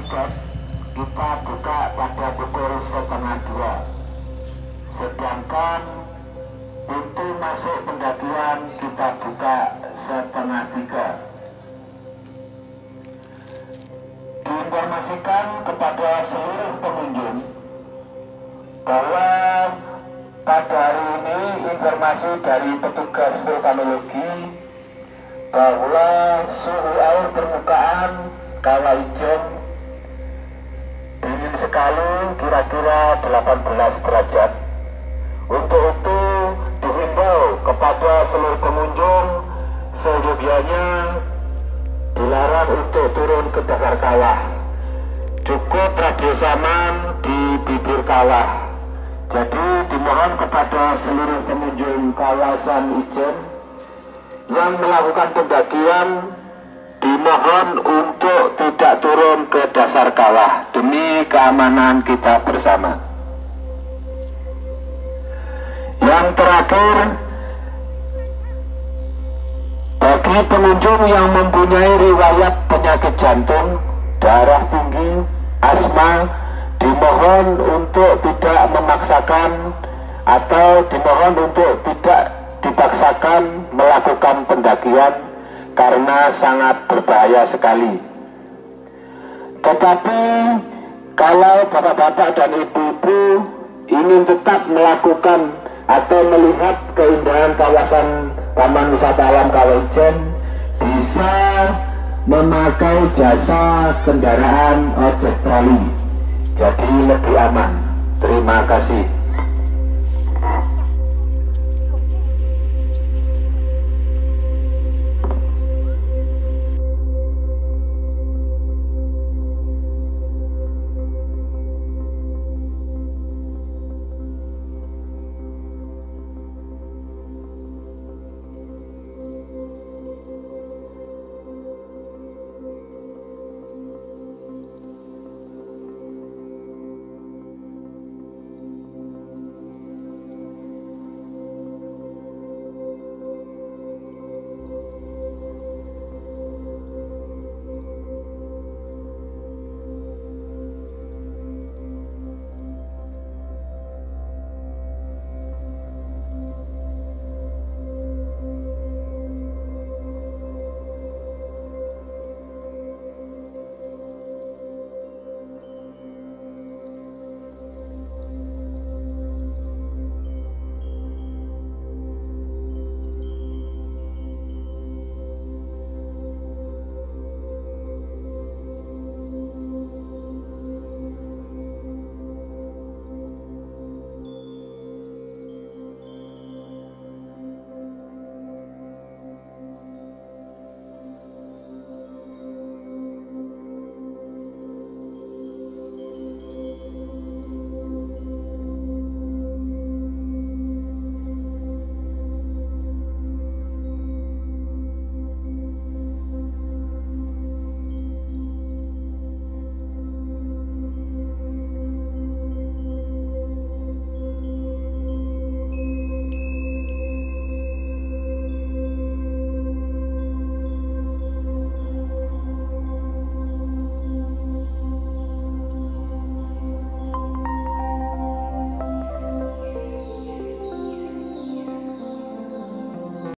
tiket kita buka pada pukul 1:30, sedangkan pintu masuk pendakian kita buka 2:30. Diinformasikan kepada seluruh pengunjung bahwa pada hari ini informasi dari petugas vulkanologi bahwa suhu air permukaan Kawah Ijen dingin sekali, kira-kira 18 derajat. Untuk itu dihimbau kepada seluruh pengunjung seyogyanya dilarang untuk turun ke dasar kawah. Cukup radius aman di bibir kawah. Jadi dimohon kepada seluruh pengunjung kawasan Ijen yang melakukan pendakian dimohon untuk tidak turun ke dasar kawah demi keamanan kita bersama. Yang terakhir, bagi pengunjung yang mempunyai riwayat penyakit jantung, darah tinggi, asma, dimohon untuk tidak memaksakan atau dimohon untuk tidak dipaksakan melakukan pendakian karena sangat berbahaya sekali. Tetapi kalau bapak-bapak dan ibu-ibu ingin tetap melakukan atau melihat keindahan kawasan Taman Wisata Alam Kawah Ijen, bisa memakai jasa kendaraan ojek troli, jadi lebih aman. Terima kasih.